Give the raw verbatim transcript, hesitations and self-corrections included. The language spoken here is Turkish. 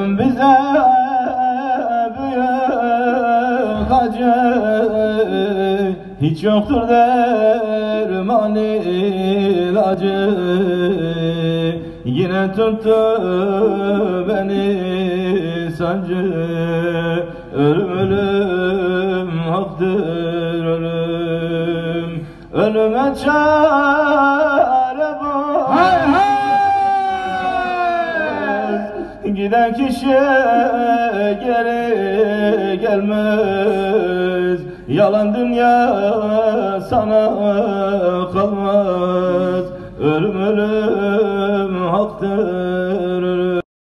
Bize büyük acı, hiç yoktur derman ilacı. Yine tuttu beni sancı, ölüm ölüm haktır ölüm. Ölüme çare bu, giden kişi geri gelmez. Yalan dünya sana kalmaz. Ölüm ölüm haktır.